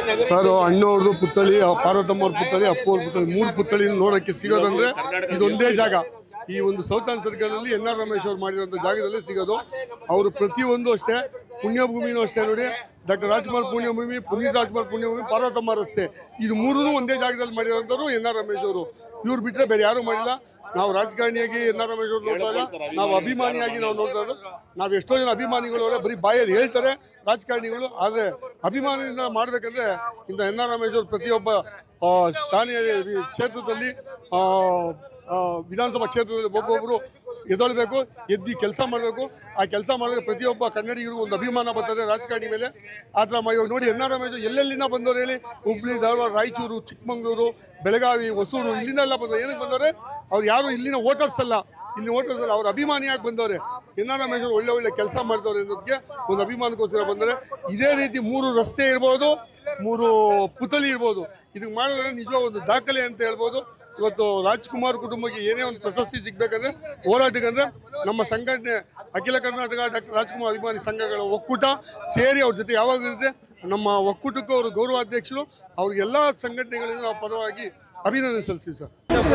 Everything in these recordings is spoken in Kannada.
ಸರ್ ಅಣ್ಣವ್ರದ್ದು ಪುತ್ಥಳಿ, ಪಾರ್ವತಮ್ಮವ್ರ ಪುತ್ಥಳಿ, ಅಪ್ಪು ಅವ್ರ ಪುತ್ಥಳಿ, 3 ಪುತ್ಥಳಿ ನೋಡೋಕ್ಕೆ ಸಿಗೋದಂದ್ರೆ ಇದೊಂದೇ ಜಾಗ. ಈ ಒಂದು ಸೌತಾನ್ ಸರ್ಕಲಲ್ಲಿ ಎನ್ ಆರ್ ರಮೇಶ್ ಅವ್ರು ಮಾಡಿರೋಂಥ ಜಾಗದಲ್ಲಿ ಸಿಗೋದು. ಅವರು ಪ್ರತಿಯೊಂದು ಅಷ್ಟೇ, ಪುಣ್ಯಭೂಮಿನೂ ಅಷ್ಟೇ ನೋಡಿ, ಡಾಕ್ಟರ್ ರಾಜ್ಕುಮಾರ್ ಪುಣ್ಯಭೂಮಿ, ಪುನೀತ್ ರಾಜ್ಕುಮಾರ್ ಪುಣ್ಯಭೂಮಿ, ಪಾರ್ವತಮ್ಮ ರಸ್ತೆ, ಇದು 3 ಒಂದೇ ಜಾಗದಲ್ಲಿ ಮಾಡಿರೋಂಥವ್ರು ಎನ್ ಆರ್ ರಮೇಶ್ ಅವರು. ಇವ್ರು ಬಿಟ್ಟರೆ ಬೇರೆ ಯಾರೂ ಮಾಡಿಲ್ಲ. ನಾವು ರಾಜಕಾರಣಿಯಾಗಿ ಎನ್ ಆರ್ ರಮೇಶ್ ಅವ್ರು ನೋಡ್ತಾ ಇಲ್ಲ, ನಾವು ಅಭಿಮಾನಿಯಾಗಿ ನಾವು ನೋಡ್ತಾ ಇರೋದು. ನಾವು ಎಷ್ಟೋ ಜನ ಅಭಿಮಾನಿಗಳವರೇ ಬರೀ ಬಾಯಲ್ಲಿ ಹೇಳ್ತಾರೆ ರಾಜಕಾರಣಿಗಳು, ಆದರೆ ಅಭಿಮಾನಿಯಿಂದ ಮಾಡಬೇಕಂದ್ರೆ ಇಂಥ ಎನ್ ಆರ್ ರಮೇಶ್ ಅವರು ಪ್ರತಿಯೊಬ್ಬ ಸ್ಥಾನೀಯ ಕ್ಷೇತ್ರದಲ್ಲಿ, ವಿಧಾನಸಭಾ ಕ್ಷೇತ್ರದಲ್ಲಿ ಒಬ್ಬೊಬ್ಬರು ಎದ್ದೇಳಬೇಕು, ಎದ್ದು ಕೆಲಸ ಮಾಡಬೇಕು. ಆ ಕೆಲಸ ಮಾಡಿದ್ರೆ ಪ್ರತಿಯೊಬ್ಬ ಕನ್ನಡಿಗರಿಗೂ ಒಂದು ಅಭಿಮಾನ ಬರ್ತದೆ ರಾಜಕಾರಣಿ ಮೇಲೆ. ಆ ಥರ ಇವಾಗ ನೋಡಿ, ಎನ್ ಆರ್ ರಮೇಶ್ ಎಲ್ಲೆಲ್ಲಿಂದ ಬಂದವರು ಹೇಳಿ, ಹುಬ್ಳಿ, ಧಾರವಾಡ, ರಾಯಚೂರು, ಚಿಕ್ಕಮಂಗ್ಳೂರು, ಬೆಳಗಾವಿ, ಹೊಸೂರು, ಇಲ್ಲಿಂದೆಲ್ಲ ಬಂದವರು. ಏನಕ್ಕೆ ಬಂದವ್ರೆ? ಅವ್ರು ಯಾರು ಇಲ್ಲಿನ ವೋಟರ್ಸ್ ಅಲ್ಲ, ಇಲ್ಲಿ ವೋಟರ್ಸ್ ಅಲ್ಲ, ಅವ್ರ ಅಭಿಮಾನಿಯಾಗಿ ಬಂದವ್ರೆ. ಎನ್ ಆರ್ ರಮೇಶ್ ಒಳ್ಳೆ ಒಳ್ಳೆ ಕೆಲಸ ಮಾಡ್ತವ್ರೆ ಅನ್ನೋದಕ್ಕೆ ಒಂದು ಅಭಿಮಾನಕ್ಕೋಸ್ಕರ ಬಂದರೆ. ಇದೇ ರೀತಿ 3 ರಸ್ತೆ ಇರ್ಬೋದು, 3 ಪುತ್ಥಳಿ ಇರ್ಬೋದು. ಇದಕ್ಕೆ ಮಾಡಿದ್ರೆ ನಿಜವಾಗ ಒಂದು ದಾಖಲೆ ಅಂತ ಹೇಳ್ಬೋದು. ಇವತ್ತು ರಾಜ್ಕುಮಾರ್ ಕುಟುಂಬಕ್ಕೆ ಏನೇ ಒಂದು ಪ್ರಶಸ್ತಿ ಸಿಗಬೇಕಂದ್ರೆ, ಹೋರಾಟಕ್ಕಂದ್ರೆ ನಮ್ಮ ಸಂಘಟನೆ ಅಖಿಲ ಕರ್ನಾಟಕ ಡಾಕ್ಟರ್ ರಾಜ್ಕುಮಾರ್ ಅಭಿಮಾನಿ ಸಂಘಗಳ ಒಕ್ಕೂಟ ಸೇರಿ ಅವ್ರ ಜೊತೆ ಯಾವಾಗ ಇರುತ್ತೆ. ನಮ್ಮ ಒಕ್ಕೂಟಕ್ಕೂ ಅವರು ಗೌರವಾಧ್ಯಕ್ಷರು, ಅವ್ರಿಗೆಲ್ಲ ಸಂಘಟನೆಗಳಿಂದ ನಾವು ಪರವಾಗಿ ಅಭಿನಂದನೆ ಸಲ್ಲಿಸಿ ಸರ್.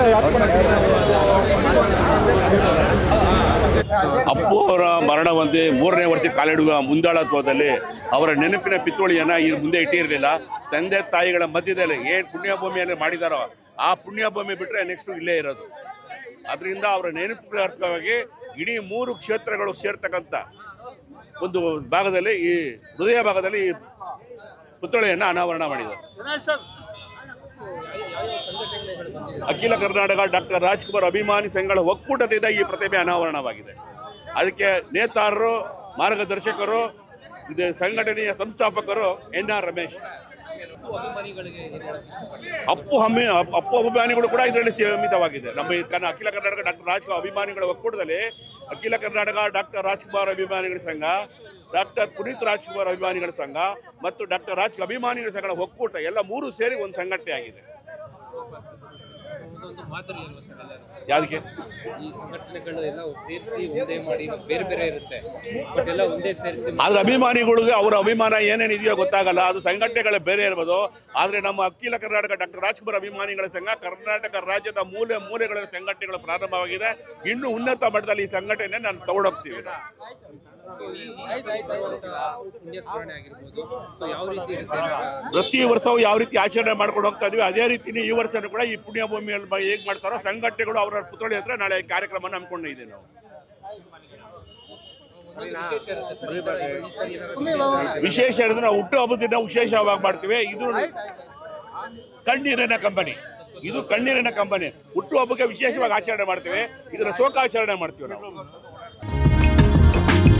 ಅಪ್ಪು ಅವರ ಮರಣ ಹೊಂದಿ 3ನೇ ವರ್ಷಕ್ಕೆ ಕಾಲಿಡುವ ಮುಂದಾಳತ್ವದಲ್ಲಿ ಅವರ ನೆನಪಿನ ಪಿತ್ತೋಳಿಯನ್ನು ಈ ಮುಂದೆ ಇಟ್ಟಿರಲಿಲ್ಲ. ತಂದೆ ತಾಯಿಗಳ ಮಧ್ಯದಲ್ಲಿ ಏನು ಪುಣ್ಯಭೂಮಿಯಲ್ಲಿ ಮಾಡಿದಾರೋ ಆ ಪುಣ್ಯಭೂಮಿ ಬಿಟ್ಟರೆ ನೆಕ್ಸ್ಟ್ ಇಲ್ಲೇ ಇರೋದು. ಅದರಿಂದ ಅವರ ನೆನಪಿನಾರ್ಥವಾಗಿ ಇಡೀ 3 ಕ್ಷೇತ್ರಗಳು ಸೇರ್ತಕ್ಕಂಥ ಒಂದು ಭಾಗದಲ್ಲಿ, ಈ ಹೃದಯ ಭಾಗದಲ್ಲಿ ಈ ಪುತ್ಥಳಿಯನ್ನು ಅನಾವರಣ ಮಾಡಿದರು. ಅಖಿಲ ಕರ್ನಾಟಕ ಡಾಕ್ಟರ್ ರಾಜ್ಕುಮಾರ್ ಅಭಿಮಾನಿ ಸಂಘಗಳ ಒಕ್ಕೂಟದಿಂದ ಈ ಪ್ರತಿಭೆ ಅನಾವರಣವಾಗಿದೆ. ಅದಕ್ಕೆ ನೇತಾರರು, ಮಾರ್ಗದರ್ಶಕರು, ಇದು ಸಂಘಟನೆಯ ಸಂಸ್ಥಾಪಕರು ಎನ್ ಆರ್ ರಮೇಶ್. ಅಪ್ಪು ಅಭಿಮಾನಿಗಳು ಕೂಡ ಇದರಲ್ಲಿ ಸೀಮಿತವಾಗಿದೆ. ನಮ್ಮ ಅಖಿಲ ಕರ್ನಾಟಕ ಡಾಕ್ಟರ್ ರಾಜ್ಕುಮಾರ್ ಅಭಿಮಾನಿಗಳ ಒಕ್ಕೂಟದಲ್ಲಿ ಅಖಿಲ ಕರ್ನಾಟಕ ಡಾಕ್ಟರ್ ರಾಜ್ಕುಮಾರ್ ಅಭಿಮಾನಿಗಳ ಸಂಘ, ಡಾಕ್ಟರ್ ಪುನೀತ್ ರಾಜ್ಕುಮಾರ್ ಅಭಿಮಾನಿಗಳ ಸಂಘ ಮತ್ತು ಡಾಕ್ಟರ್ ಅಭಿಮಾನಿಗಳ ಸಂಘಗಳ ಒಕ್ಕೂಟ ಎಲ್ಲ 3 ಸೇರಿ ಒಂದು ಸಂಘಟನೆ ಆಗಿದೆ. ಯಾರಿಗೆ ಈ ಸಂಘಟನೆಗಳು ಎಲ್ಲ ಸೇರಿಸಿ ಒಂದೇ ಮಾಡಿ ಬೇರೆ ಬೇರೆ ಇರುತ್ತೆ, ಬಟ್ ಎಲ್ಲ ಒಂದೇ ಸೇರಿಸಿ ಆದ್ರೆ ಅಭಿಮಾನಿಗಳಿಗೆ ಅವರ ಅಭಿಮಾನ ಏನೇನಿದೆಯೋ ಗೊತ್ತಾಗಲ್ಲ. ಅದು ಸಂಘಟನೆಗಳು ಬೇರೆ ಇರ್ಬೋದು. ಆದರೆ ನಮ್ಮ ಅಖಿಲ ಕರ್ನಾಟಕ ಡಾಕ್ಟರ್ ರಾಜ್ಕುಮಾರ್ ಅಭಿಮಾನಿಗಳ ಸಂಘ ಕರ್ನಾಟಕ ರಾಜ್ಯದ ಮೂಲೆ ಮೂಲೆಗಳ ಸಂಘಟನೆಗಳು ಪ್ರಾರಂಭವಾಗಿದೆ. ಇನ್ನು ಉನ್ನತ ಮಟ್ಟದಲ್ಲಿ ಈ ಸಂಘಟನೆ ನಾನು ತಗೊಂಡೋಗ್ತೀವಿ. ಪ್ರತಿ ವರ್ಷವೂ ಯಾವ ರೀತಿ ಆಚರಣೆ ಮಾಡ್ಕೊಂಡು ಹೋಗ್ತಾ ಇದೀವಿ, ಅದೇ ರೀತಿ ಈ ವರ್ಷನೂ ಕೂಡ ಈ ಪುಣ್ಯಭೂಮಿಯಲ್ಲಿ ಹೇಗೆ ಮಾಡ್ತಾರೋ ಸಂಘಟನೆಗಳು ಅವರ ಪುತ್ಥಳಿ ಹತ್ರ ನಾಳೆ ಕಾರ್ಯಕ್ರಮ ಹಮ್ಮಿಕೊಂಡಿದ್ದೀವಿ ನಾವು. ವಿಶೇಷ ಇರೋದು ನಾವು ಹುಟ್ಟು ಹಬ್ಬದಿಂದ ವಿಶೇಷವಾಗಿ ಮಾಡ್ತೀವಿ. ಇದು ಕಣ್ಣೀರಿನ ಕಂಪನಿ, ಇದು ಕಣ್ಣೀರಿನ ಕಂಪನಿ. ಹುಟ್ಟು ಹಬ್ಬಕ್ಕೆ ವಿಶೇಷವಾಗಿ ಆಚರಣೆ ಮಾಡ್ತೀವಿ. ಇದರ ಶೋಕಾಚರಣೆ ಮಾಡ್ತೀವಿ ನಾವು.